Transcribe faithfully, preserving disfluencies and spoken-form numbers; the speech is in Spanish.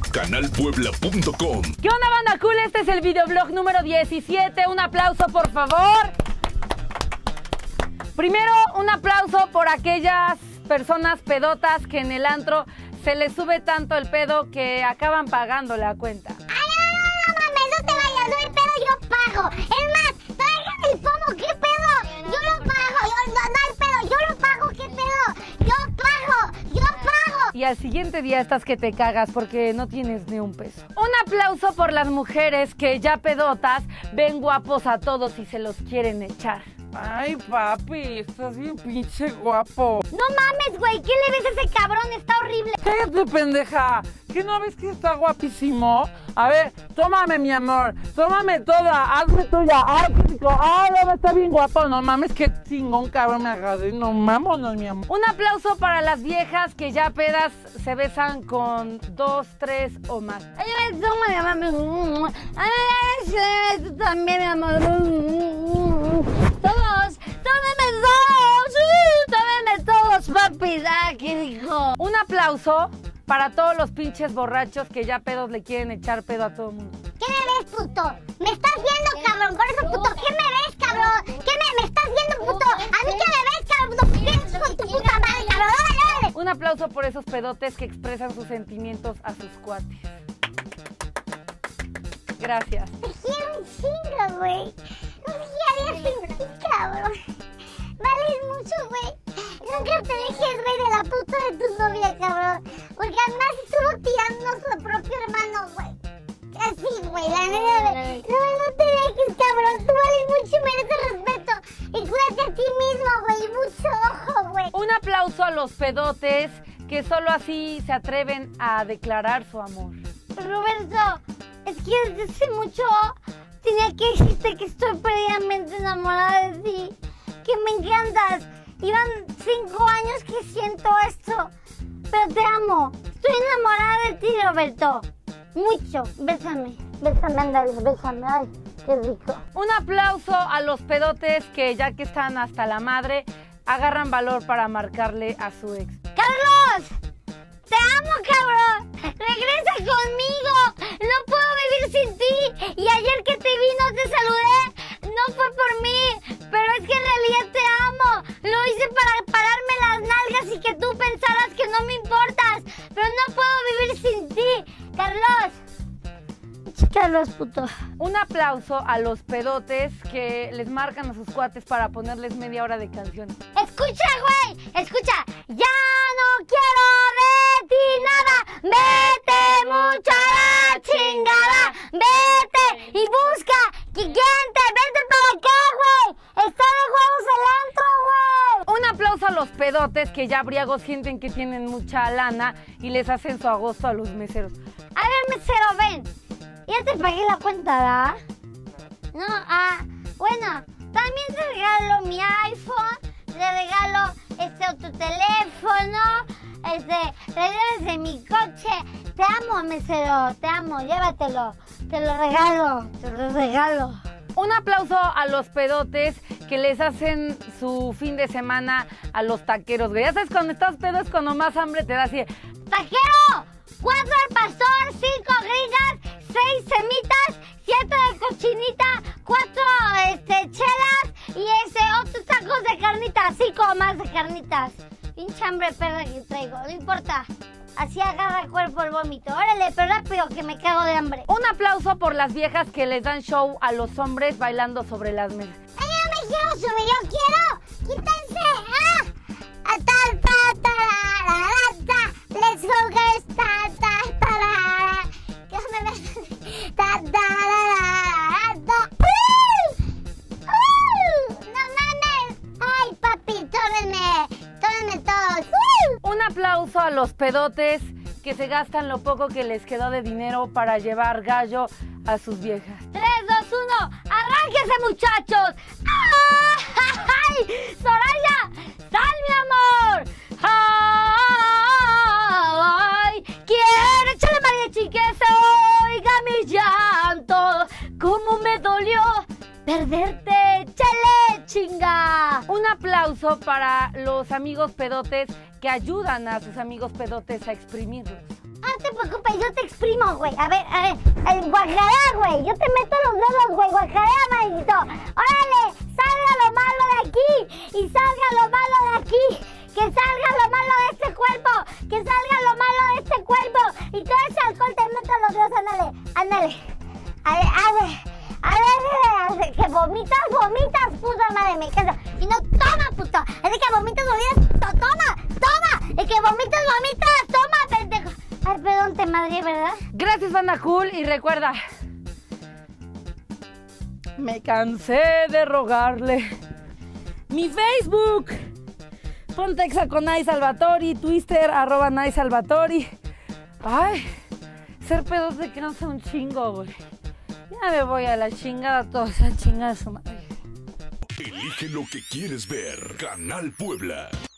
canal puebla punto com. ¿Qué onda, banda cool? Este es el videoblog número diecisiete. Un aplauso, por favor. Primero, un aplauso por aquellas personas pedotas que en el antro se les sube tanto el pedo que acaban pagando la cuenta. ¡Ay, no, no, no, mames! No te vayas, no hay pedo, yo pago. Es más, traigan el pomo, ¿qué pedo? Yo lo pago, yo, no, no hay pedo, yo lo pago, ¿qué pedo? Yo pago, yo pago. Y al siguiente día estás que te cagas porque no tienes ni un peso. Un aplauso por las mujeres que ya pedotas ven guapos a todos y se los quieren echar. Ay, papi, estás bien pinche guapo. No mames, güey, ¿qué le ves a ese cabrón? Está horrible. Cállate, pendeja. ¿Qué no ves que está guapísimo? A ver, tómame, mi amor. Tómame toda. Hazme tuya. Ay, qué rico. Ay, no, está bien guapo. No mames, qué chingón, cabrón, me agarré. No, vámonos, mi amor. Un aplauso para las viejas que ya pedas se besan con dos, tres o más. Ay, toma, mi amor. Ay, tú también, mi amor. Todos, tómenme todos, tómenme todos, papis. Ah, qué rico. Un aplauso para todos los pinches borrachos que ya pedos le quieren echar pedo a todo el mundo. ¿Qué me ves, puto? ¿Me estás viendo, cabrón? Con eso, puto. ¿Qué me ves, cabrón? ¿Qué me, me estás viendo, puto? ¿A mí qué me ves, cabrón? Puto, ¿qué ves con tu puta madre, cabrón? ¡Dale, dale! Un aplauso por esos pedotes que expresan sus sentimientos a sus cuates. Gracias. Te quiero un chingo, güey. No sé qué harías sin ti, cabrón. Vales mucho, güey. Nunca te dejes, güey, de la puta de tu novia, cabrón. Porque además estuvo tirando a su propio hermano, güey. Así, güey, la neta, güey. No, no te dejes, cabrón. Tú vales mucho y mereces respeto. Y cuídate a ti mismo, güey. Mucho ojo, güey. Un aplauso a los pedotes que solo así se atreven a declarar su amor. Roberto, es que desde hace mucho tenía que decirte que estoy perdidamente enamorada de ti. Que me encantas. Iban cinco años que siento esto. Pero te amo. Estoy enamorada de ti, Roberto. Mucho. Bésame. Bésame, ándale. Bésame. Ay, qué rico. Un aplauso a los pedotes que ya que están hasta la madre, agarran valor para marcarle a su ex. ¡Carlos! ¡Te amo, cabrón! ¡Regresa conmigo! ¡No puedo vivir sin ti! Y ayer que te vi no te saludé. No fue por mí, pero es que en realidad te amo. Lo hice para pararme las nalgas y que tú pensaras que no me importas. Pero no puedo vivir sin ti. ¡Carlos! Carlos, puto. Un aplauso a los pedotes que les marcan a sus cuates para ponerles media hora de canciones. ¡Escucha, güey! ¡Escucha! ¡Ya no quiero de ti nada! ¡Vete mucho a la chingada! ¡Vete y busca! ¡Quiguiente! ¡Vete para acá, güey! ¡Está de huevos el antro, güey! Un aplauso a los pedotes que ya briagos sienten que tienen mucha lana y les hacen su agosto a los meseros. A ver, mesero, ven. Ya te pagué la cuenta, ¿verdad? No, ah, bueno, también te regalo mi iPhone, le regalo este otro teléfono, este, le de mi coche. Te amo, mesero, te amo, llévatelo, te lo regalo, te lo regalo. Un aplauso a los pedotes que les hacen su fin de semana a los taqueros, güey. Ya sabes, cuando estás pedo es cuando más hambre te da así. ¡Taquero! Cuatro al pastor, cinco gringas, seis semitas, siete de cochinita, cuatro este, chelas y este otros tacos de carnitas, cinco más de carnitas. Pinche hambre perra que traigo, no importa. Así agarra el cuerpo el vómito. Órale, pero rápido que me cago de hambre. Un aplauso por las viejas que les dan show a los hombres bailando sobre las mesas. ¡Ay, no me quiero subir, yo quiero! ¡Quítense! ¡Ah! ¡Ta, ta, ta, la, la, ta! ¡Let's go, girls! ¡Ta, ta, ta, la, la! ¡Déjame ver! ¡Ta, ta, la, la, la, ta! ¡Uh! ¡Uh! ¡No mames! ¡Ay, papi, tómenme! ¡Tómenme todos! ¡Uh! Un aplauso a los pedotes que se gastan lo poco que les quedó de dinero para llevar gallo a sus viejas. tres, dos, uno, ¡arránquense, muchachos! ¡Ay! ¡Soraya! ¡Sal, mi amor! ¡Ay! ¡Quiero echarle mariachi que se oiga mi llanto! ¡Cómo me dolió perderte! ¡Chale, chinga! Un aplauso para los amigos pedotes que ayudan a sus amigos pedotes a exprimirlos. No te preocupes, yo te exprimo, güey. A ver, a ver, el guacará, güey. Yo te meto los dedos, güey. Guacará, maldito. Órale, salga lo malo de aquí. Y salga lo malo de aquí. Que salga lo malo de este cuerpo. Que salga lo malo de este cuerpo. Y todo ese alcohol te meto los dedos. Ándale, ándale. A ver, a ver. A ver, a ver, que vomitas, vomitas, puta madre, me cansa. Y no, toma, puto. Es de que vomitas, vomitas, to- toma, toma. Es que vomitas, vomitas, toma, pendejo. Ay, perdón, te madre, ¿verdad? Gracias, banda cool. Y recuerda, me cansé de rogarle. Mi Facebook, Pontexa con Nay Salvatori, Twitter, arroba Nay Salvatori. Ay, ser pedos de que no sea un chingo, güey. Ya me voy a la chingada, toda esa chingada de su madre. Elige lo que quieres ver. Canal Puebla.